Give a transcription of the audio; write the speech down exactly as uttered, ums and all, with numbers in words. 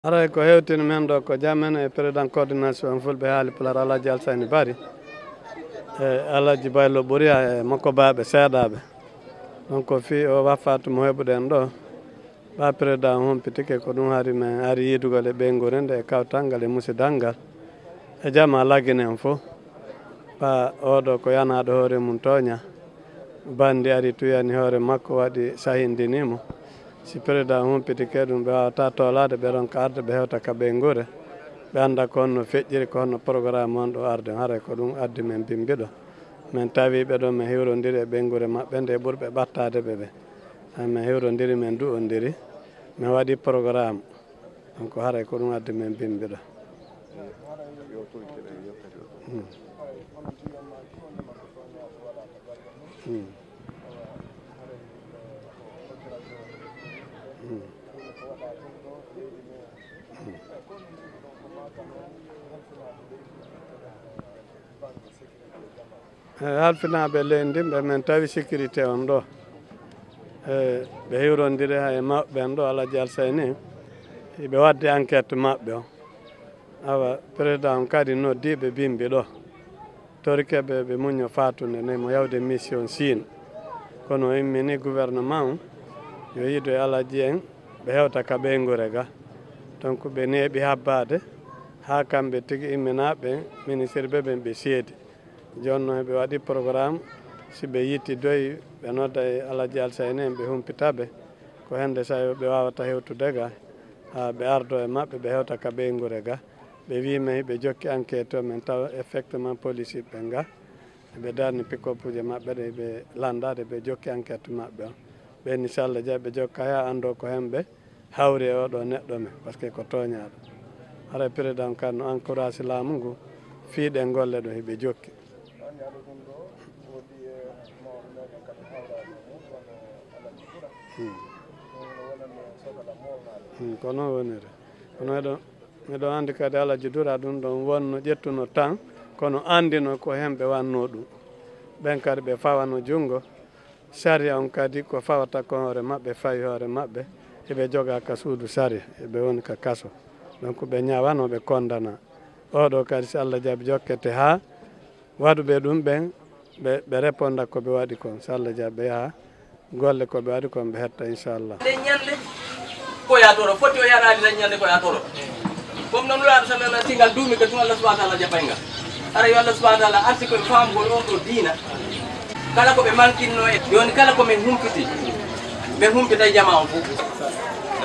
Aray ko hewtini men ɗo ko jamen e président coordination fulɓe haali pular Alaji Alsani Bari e Alaji Baylo Ɓuriya e makko baɓe seeɗaɓe donc ko fi o waffatu mo heɓuɗen ɗo ɓa président humpitike ko ɗum haari men ari yidugol e ɓeygore nde e kawtal ngal e musidal ngal e jamma lagginen fof ɓa oɗo ko yanaɗo hoore mum toña bandi ari tuyani hoore makko waɗi sahindinimo si président humpitike ɗum ɓe wawata tolade ɓeɗon ko arde ɓe hewta ka ɓeygore ɓe anda ko honno feƴƴiri ko honno programme on ɗo arde haray ko ɗum addi men bimbiɗo min tawi ɓeɗon min hewrodiri e ɓeygore mabɓe nde ɓurɓe ɓattade ɓeɓe min hewrodiri min du'odiri min waɗi programme donc haray ko ɗum addi men bimbiɗo hmm. Hmm. halfinaɓe leydi ɓe min tawi sécurité on ɗo e ɓe hewrodiri ha e mabɓe ɗo Alaji Alsani ɓe wadde enquête mabɓe o awa président kadi noddiɓe bimbi ɗo torikeɓe ɓe muño fatude nde mo yawde mission Sine kono immini gouvernement yo yiido e Alaji en ɓe hewta ka ɓeygore ga donc ɓe neeɓi habbade ha kamɓe tigui imminaɓe ministre ɓe ɓen ɓe seedi joni noon ɓe waɗi programme si ɓe yitti doyi ɓe nodda e Alaji Alsani en ɓe humpitaɓe ko hende sa ɓe wawata hewtude ga ha ɓe ardo e mabɓe ɓe hewta ka ɓeygore ga ɓe wimi ɓe jokki enquête o min tawa effectivement police ɓe ga ɓe darni pick-up uje mabɓe ɗe ɓe landade ɓe jokki enquête mabɓe o ɓen inchallah ja ɓe jokka ha ando ko hemɓe hawri e oɗo neɗɗo men par ce que ko toñaɗo haray président kadi no encourage laamu ngu fiiɗe golle ɗo heɓe jokki ko noon woniri kono eɗo miɗo andi kadi Alaji Dura ɗum ɗon wonno ƴettuno temps kono andino ko hemɓe wanno ɗum ɓen kadi ɓe fawano junggo saria on kadi ko fawata ko hoore mabɓe fawi hoore mabɓe eɓe joga ka suudu saria eɓe woni ka kaso donc ɓe ñawano ɓe condana oɗo kadi si Allah jaaɓi jokkete ha waɗuɓe ɗum ɓen ɓe ɓe réponda koɓe waɗi kon so Allah jaaɓi ɓe yaaha golle koɓe waɗi kon ɓe hetta inchallah ko yatoro foti o yaɗani dañ ñande ko yatoro comme noon laaɗo tan nana singal duumi ko tun Allah subahana taala jaɓayga ara yo Allah subahana taala arti koye famgol on ɗo diina kala koɓe mankinno e joni kala komin humpiti ɓe humpita jama on fof